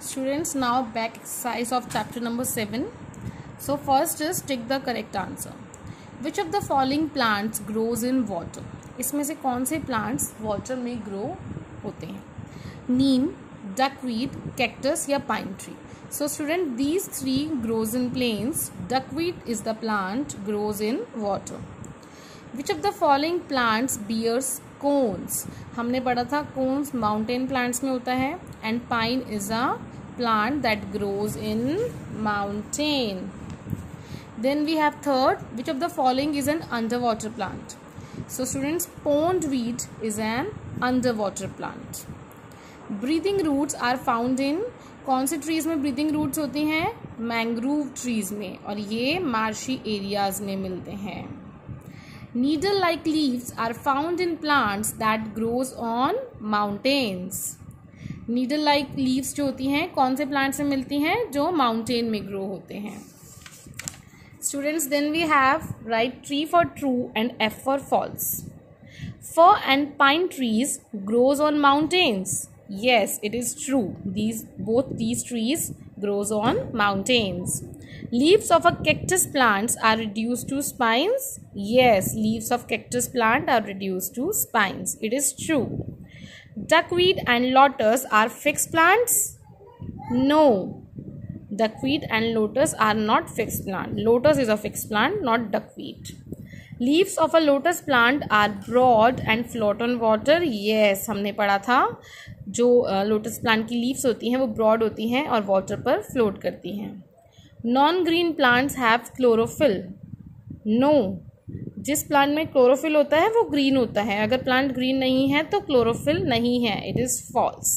Students, now back exercise of chapter number 7. So first is tick the correct answer. Which of the following plants grows in water? इसमें से कौन से plants water में grow होते हैं? Neem, duckweed, cactus या pine tree. So student, these three grows in plains. Duckweed is the plant grows in water. Which of the following plants bears cones? हमने पढ़ा था cones mountain plants में होता है and pine is a plant that grows in mountain. Then we have third, which of the following is an underwater plant? So students, pondweed is an underwater plant. Breathing roots are found in, कौन से trees में breathing roots होती हैं? Mangrove trees में, और ये marshy areas में मिलते हैं. Needle like leaves are found in plants that grows on mountains. Needle like leaves जो होती हैं कौन से plants में मिलती हैं? जो mountain में grow होते हैं. Students, then we have write tree for true and F for false. Fir and pine trees grows on mountains. Yes, it is true. Both these trees grows on mountains. Leaves of a cactus plants are reduced to spines. Yes, leaves of cactus plant are reduced to spines. It is true. Duckweed and lotus are fixed plants. No, duckweed and lotus are not fixed plant. Lotus is a fixed plant, not duckweed. Leaves of a lotus plant are broad and float on water. Yes, हमने पढ़ा था जो lotus plant की leaves होती हैं वो broad होती हैं और वाटर पर फ्लोट करती हैं. Non green plants have chlorophyll. No, जिस प्लांट में क्लोरोफिल होता है वो ग्रीन होता है. अगर प्लांट ग्रीन नहीं है तो क्लोरोफिल नहीं है. It is false.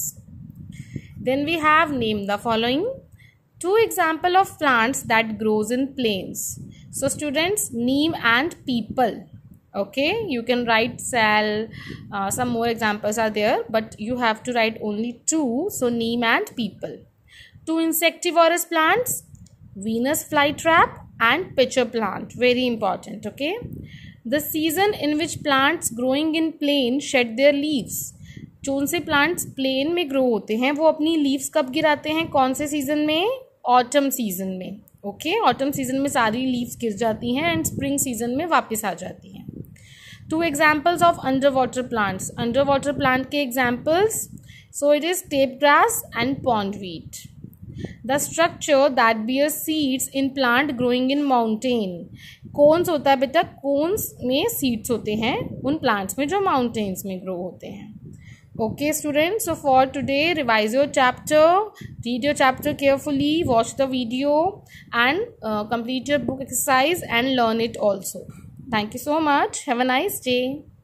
Then we have name the following. 2 example of plants that grows in plains. So students, neem and peepal. Okay, you can write sal, some more examples are there, but you have to write only 2. So neem and peepal. 2 insectivorous plants, Venus flytrap and pitcher plant. Very important. Okay, the season in which plants growing in plain shed their leaves. कौन से plants plane में grow होते हैं वो अपनी leaves कब गिराते हैं? कौन से सीजन में? ऑटम सीजन में. ओके, ऑटम सीजन में सारी लीव्स गिर जाती हैं एंड स्प्रिंग सीजन में वापस आ जाती हैं. 2 examples of underwater plants. Underwater plant के examples, so it is tape grass and pondweed. The structure that bears seeds in plant growing in mountain. Cones होता है बेटा, cones में seeds होते हैं उन plants में जो mountains में grow होते हैं. Okay students, so for today revise your chapter, read your chapter carefully, watch the video and complete your book exercise and learn it also. Thank you so much. Have a nice day.